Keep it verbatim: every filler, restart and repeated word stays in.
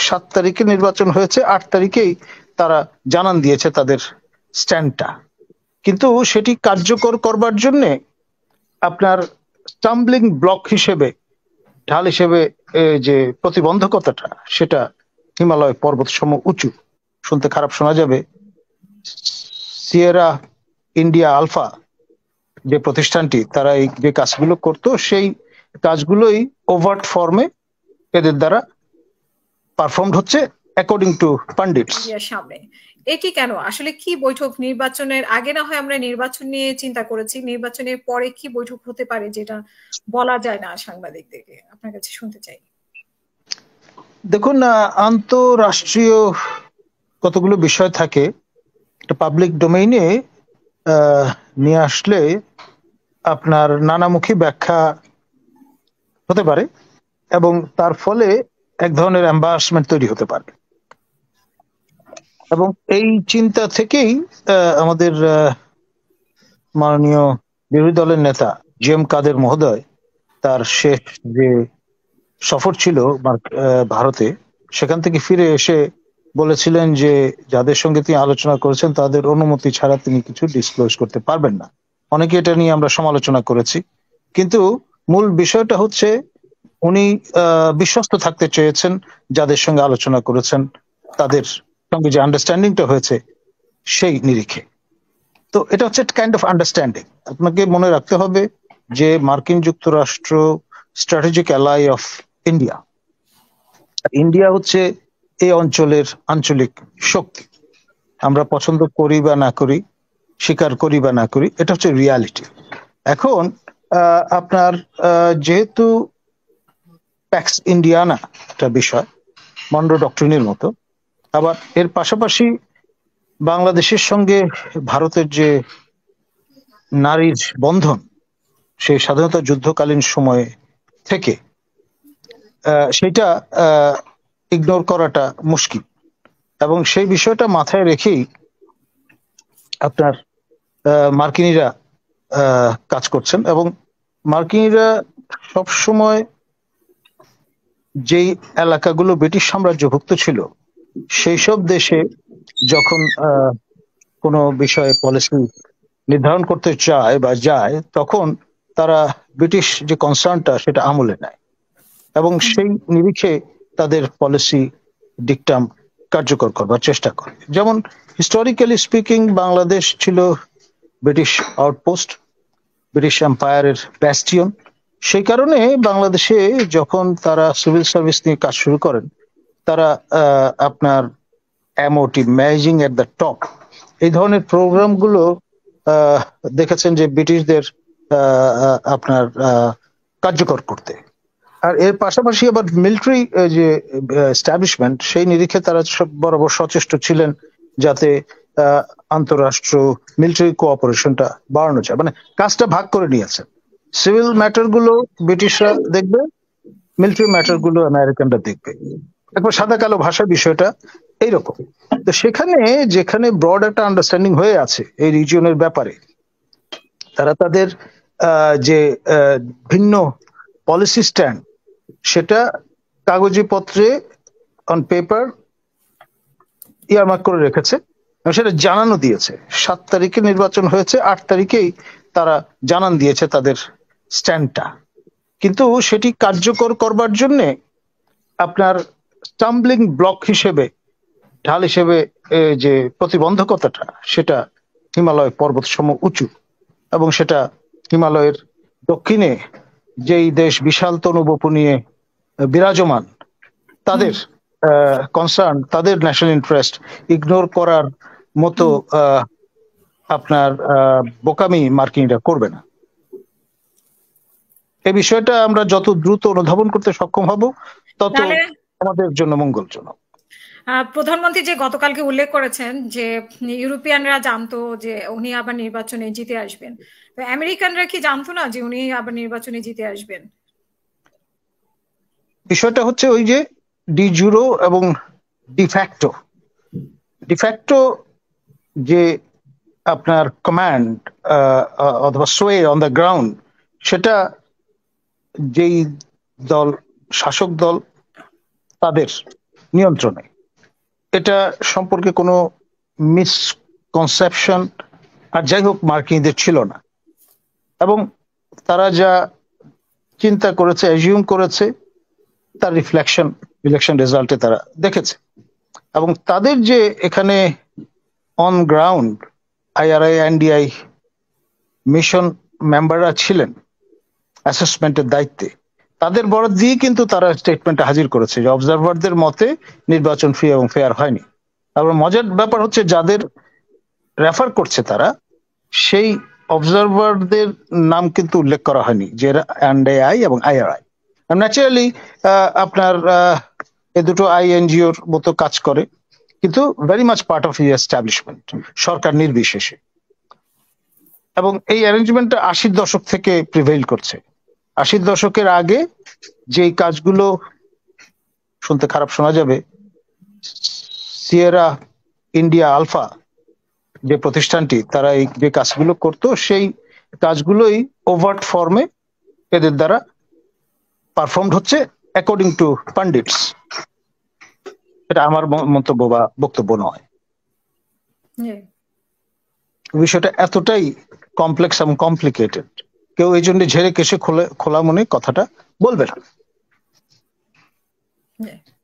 সাত তারিখে নির্বাচন হয়েছে, আট তারিখেই তারা জানান দিয়েছে তাদের স্ট্যান্ডটা, কিন্তু সেটি কার্যকর করবার জন্য আপনার স্টাম্বলিং ব্লক হিসেবে, ঢাল হিসেবে যে প্রতিবন্ধকতাটা, সেটা হিমালয় পর্বত সম উঁচু। শুনতে খারাপ শোনা যাবে, সিয়েরা ইন্ডিয়া আলফা যে প্রতিষ্ঠানটি, তারা এই যে কাজগুলো করতো, সেই কাজগুলোই ওভার্ট ফর্মে এদের দ্বারা পারফর্মড হচ্ছে অ্যাকর্ডিং টু পান্ডিটস। সামনে এটি কেন আসলে কি বৈঠক? নির্বাচনের আগে না হয় আমরা নির্বাচন নিয়ে চিন্তা করেছি, নির্বাচনের পরে কি বৈঠক হতে পারে যেটা বলা যায় না সাংবাদিকদেরকে? আপনার কাছে শুনতে চাই। দেখুন, আন্তরাষ্ট্রীয় কতগুলো বিষয় থাকে, এটা পাবলিক ডোমেইনে নিয়ে আসলে আপনার নানামুখী ব্যাখ্যা হতে পারে এবং তার ফলে এক ধরনের এম্বারাসমেন্ট তৈরি হতে পারে। এবং এই চিন্তা থেকেই আমাদের মাননীয় বিরোধী দলের নেতা জি এম কাদের মহোদয় তার শেষ যে সফর ছিল ভারতে, সেখান থেকে ফিরে এসে বলেছিলেন যে যাদের সঙ্গে তিনি আলোচনা করেছেন তাদের অনুমতি ছাড়া তিনি কিছু ডিসক্লোজ করতে পারবেন না। অনেকে এটা নিয়ে আমরা সমালোচনা করেছি, কিন্তু মূল বিষয়টা হচ্ছে উনি আহ বিশ্বস্ত থাকতে চেয়েছেন যাদের সঙ্গে আলোচনা করেছেন, তাদের সঙ্গে যে আন্ডারস্ট্যান্ডিংটা হয়েছে সেই নিরিখে। তো এটা হচ্ছে কাইন্ড অফ আন্ডারস্ট্যান্ডিং। আপনাকে মনে রাখতে হবে যে মার্কিন যুক্তরাষ্ট্র strategic ally of India. India হচ্ছে এই অঞ্চলের আঞ্চলিক শক্তি। আমরা পছন্দ করি বা না করি, স্বীকার করি বা না করি, এটা হচ্ছে রিয়ালিটি। এখন আহ আপনার আহ যেহেতু প্যাক্স ইন্ডিয়ানা একটা বিষয়, মনরো ডক্ট্রিনের মতো, আবার এর পাশাপাশি বাংলাদেশের সঙ্গে ভারতের যে নারীর বন্ধন, সেই স্বাধীনতা যুদ্ধকালীন সময়ে থেকে সেটা ইগনোর করাটা মুশকিল। এবং সেই বিষয়টা মাথায় রেখেই আপনার মার্কিনীরা কাজ করছেন। এবং মার্কিনীরা সবসময় যেই এলাকাগুলো ব্রিটিশ সাম্রাজ্যভুক্ত ছিল, সেই সব দেশে যখন আহ কোনো বিষয়ে পলিসি নির্ধারণ করতে চায় বা যায়, তখন তারা ব্রিটিশ যে কনসার্নটা সেটা আমলে নেয় এবং সেই নিরিখে তাদের পলিসি ডিকটাম কার্যকর করবার চেষ্টা করে। যেমন হিস্টোরিক্যালি স্পিকিং, বাংলাদেশ ছিল ব্রিটিশ আউটপোস্ট, ব্রিটিশ এম্পায়ারের ব্যাস্টিয়ন। সেই কারণে বাংলাদেশে যখন তারা সিভিল সার্ভিস নিয়ে কাজ শুরু করেন, তারা আহ আপনার MOT, managing at the top, এই ধরনের প্রোগ্রামগুলো আহ দেখেছেন যে ব্রিটিশদের আহ আপনার আহ কার্যকর করতে। আর এর পাশাপাশি আবার মিলিটারি যে এস্টাবলিশমেন্ট, সেই নিরিখে তারা সব বরাবর সচেষ্ট ছিলেন যাতে আহ আন্তঃরাষ্ট্র মিলিটারি কোঅপারেশনটা বাড়ানো যায়। মানে কাজটা ভাগ করে নিয়েছেন। সিভিল ম্যাটার গুলো ব্রিটিশরা দেখবে, মিলিটারি ম্যাটার গুলো আমেরিকানরা দেখবে। একবার সাদা কালো ভাষা বিষয়টা এইরকম। তো সেখানে যেখানে ব্রড একটা আন্ডারস্ট্যান্ডিং হয়ে আছে এই রিজিয়নের ব্যাপারে, তারা তাদের আহ যে ভিন্ন পলিসি স্ট্যান্ড, সেটা কাগজে পত্রে অন পেপার ইয়ারমার্ক করে রেখেছে এবং সেটা জানানো দিয়েছে। সাত তারিখে নির্বাচন হয়েছে, আট তারিখেই তারা জানান দিয়েছে তাদের স্ট্যান্ডটা, কিন্তু সেটি কার্যকর করবার জন্য আপনার স্টাম্বলিং ব্লক হিসেবে, ঢাল হিসেবে যে প্রতিবন্ধকতাটা, সেটা হিমালয় পর্বত সম উঁচু এবং সেটা হিমালয়ের দক্ষিণে যেই দেশ বিশাল তনুবপু নিয়ে বিরাজমান, তাদের কনসার্ন, তাদের ন্যাশনাল ইন্টারেস্ট ইগনোর করার মতো আহ আপনার আহ বোকামি মার্কিনরা করবে না। এই বিষয়টা আমরা যত দ্রুত অনুধাবন করতে সক্ষম হব, তত আমাদের জন্য মঙ্গলজনক। প্রধানমন্ত্রী যে গতকালকে উল্লেখ করেছেন যে ইউরোপিয়ানরা জানতো যে উনি আবার নির্বাচনে জিতে আসবেন, তো আমেরিকানরা কি জানতো না যে উনি আবার নির্বাচনে জিতে আসবেন? বিষয়টা হচ্ছে ওই যে ডি জুরো এবং ডিফ্যাক্টো। ডিফ্যাক্টো যে আপনার কমান্ড অথবা সোয়ে অন দ্য গ্রাউন্ড, সেটা যেই দল শাসক দল তাদের নিয়ন্ত্রণে। এটা সম্পর্কে কোনো মিসকনসেপশন আর যাই হোক মার্কিনীদের ছিল না, এবং তারা যা চিন্তা করেছে, অ্যাজিউম করেছে, তার রিফ্লেকশন ইলেকশন রেজাল্টে তারা দেখেছে। এবং তাদের যে এখানে on ground IRI NDI mission মেম্বাররা ছিলেন অ্যাসেসমেন্টের দায়িত্বে, তাদের বরাদ দিয়ে কিন্তু তারা স্টেটমেন্টে হাজির করেছে যে অবজারভারদের মতে নির্বাচন ফ্রি এবং ফেয়ার হয়নি। তারপর মজার ব্যাপার হচ্ছে যাদের রেফার করছে তারা, সেই অবজারভারদের নাম কিন্তু উল্লেখ করা হয়নি, যে এনডিআই এবং আইআরআই। ন্যাচারালি আপনার এ দুটো আই এনজিওর মতো কাজ করে, কিন্তু very much part of the establishment, সরকার নির্বিশেষে। এবং এই অ্যারেঞ্জমেন্টটা আশির দশক থেকে প্রিভেইল করছে। আশির দশকের আগে যেই কাজগুলো, শুনতে খারাপ শোনা যাবে, সিয়েরা ইন্ডিয়া আলফা যে প্রতিষ্ঠানটি, তারা এই যে কাজগুলো করতো, সেই কাজগুলোই ওভার্ট ফর্মে এদের দ্বারা পারফর্মড হচ্ছে অ্যাকর্ডিং টু পান্ডিটস। এটা আমার মন্তব্য বা বক্তব্য নয়। বিষয়টা এতটাই কমপ্লেক্স এবং কমপ্লিকেটেড, কেউ এই জন্য ঝেড়ে কেসে খোলা মনে কথাটা বলবে না।